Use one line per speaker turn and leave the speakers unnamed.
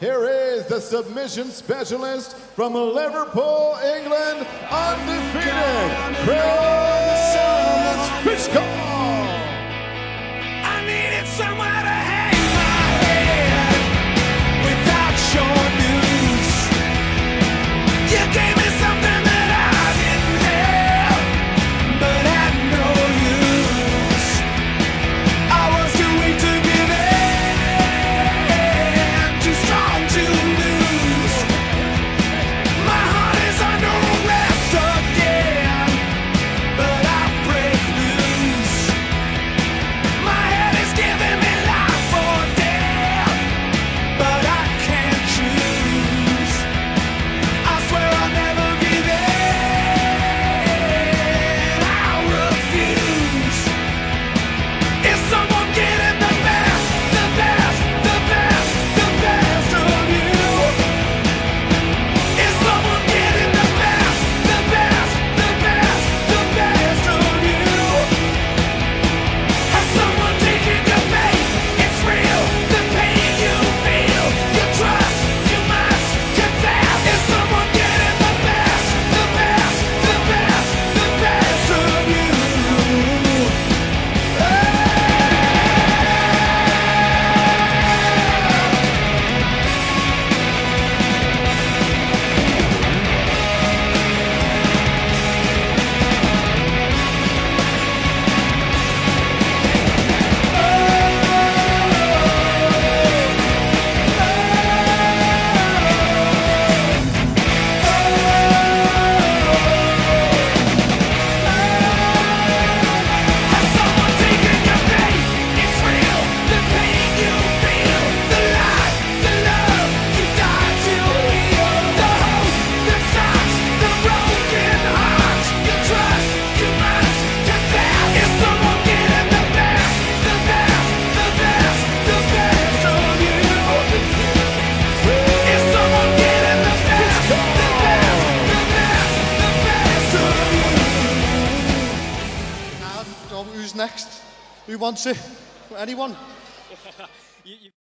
Here is the submission specialist from Liverpool, England, undefeated, Fishgold.
I needed somewhere to hang my head without your news. You gave me something that I didn't have, but had no use. I was too weak to give in, too strong to lose. My heart is under arrest again, but I break loose. My head is giving me life or death, but I can't choose. I swear I'll never give in. I refuse. Is someone getting the best, the best, the best, the best of you? Is someone getting the best, the best, the best, the best of you? Has someone taken your faith? It's real. The pain you feel, you trust, you must confess. Is someone getting the best, the best, the best, the best of you? Has someone taken your faith? It's real. The pain you feel, the life, the love you die to heal, the hope that stops the broken heart. You trust, you must confess. Is someone getting the best, the best, the best, the best of you? Is someone getting the best, the best, the best, the best of you?
Now, who's next? Who wants it? Anyone?